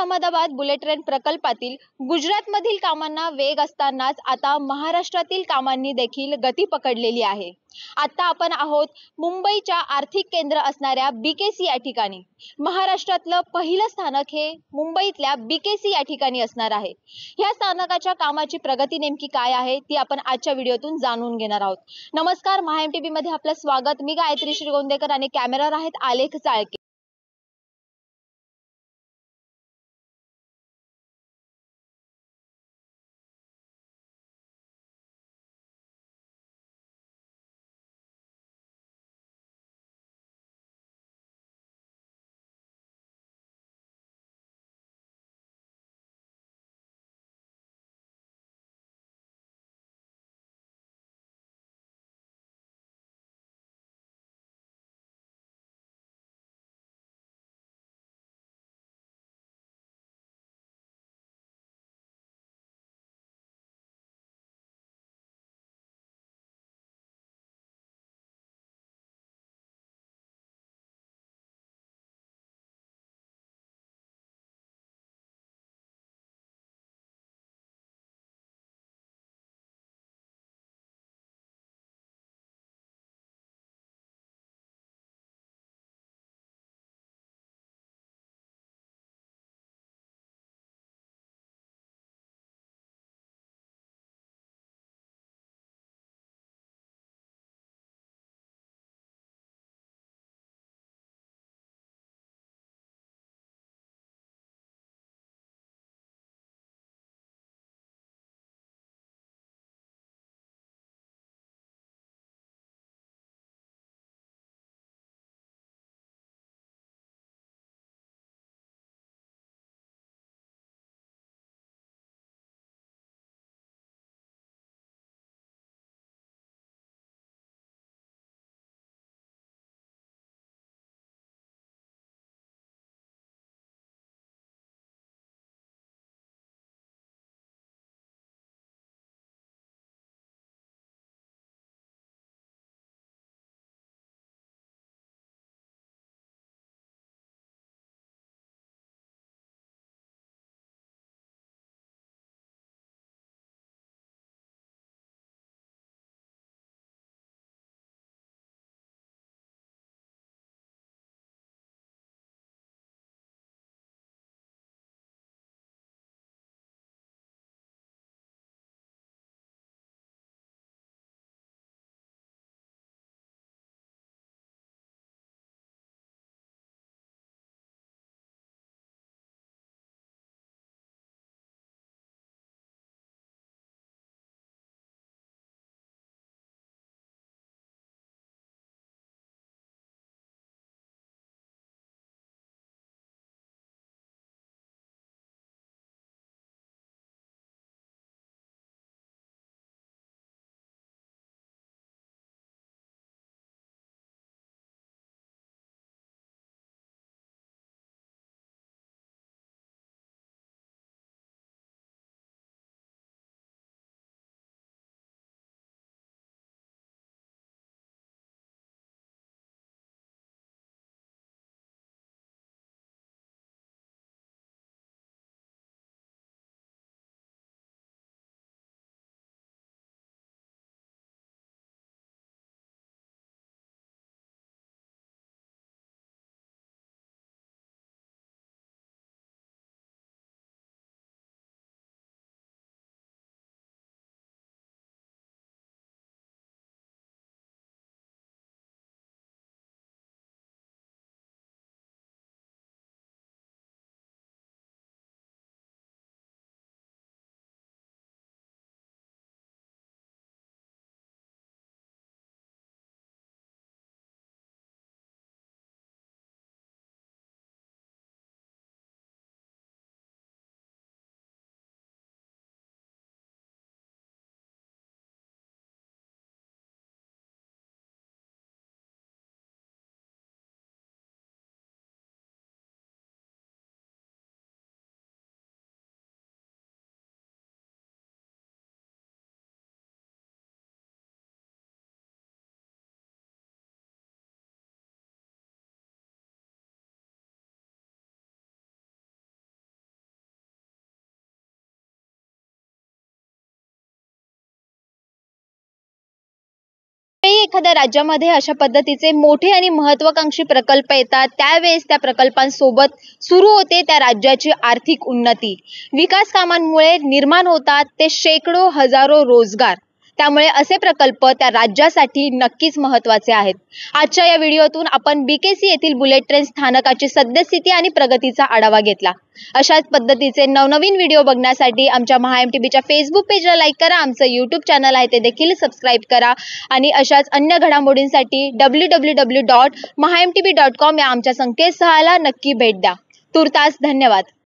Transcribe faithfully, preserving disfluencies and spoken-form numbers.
Ahmedabad bullet train प्रकल्पातील गुजरातमधील कामांना वेग असतानाच आता महाराष्ट्रातील कामांनी देखील गती पकडलेली आहे। आता आपण आहोत मुंबईच्या आर्थिक केंद्र असणाऱ्या बीकेसी या ठिकाणी। महाराष्ट्रातलं पहिलं स्थानक हे मुंबईतल्या बीकेसी या ठिकाणी असणार आहे। या स्थानकाच्या कामाची प्रगती नेमकी काय आहे ती आपण आजच्या व्हिडिओतून जाणून घेणार आहोत। नमस्कार, महाएमटीबी मध्ये आपलं स्वागत। मी गायत्री श्रीगोंदेकर आणि कॅमेरावर आहेत आलेख चाळके। एखाद्या राज्यामध्ये अशा पद्धतीचे मोठे आणि महत्त्वाकांक्षी प्रकल्प येतात त्यावेळेस त्या प्रकल्पांसोबत सुरू होते त्या राज्याची आर्थिक उन्नती. विकास कामांमुळे निर्माण होतात ते शेकडो हजारो रोजगार. त्यामुळे असे प्रकल्प त्या राज्यासाठी नक्कीच महत्त्वाचे आहेत. आजच्या या व्हिडिओतून आपण बीकेसी येथील बुलेट ट्रेन स्थानकाची सद्यस्थिती आणि प्रगतीचा आढावा घेतला. अशाच पद्धतीचे नवनवीन व्हिडिओ बघण्यासाठी आमच्या महा एमटीबीच्या फेसबुक पेजला लाईक करा, आमचं यूट्यूब चॅनल आहे ते देखील सबस्क्राईब करा आणि अशाच अन्य घडामोडींसाठी W W W dot maha M T B dot com या आमच्या संकेतस्थळाला नक्की भेट द्या. तूर्तास धन्यवाद.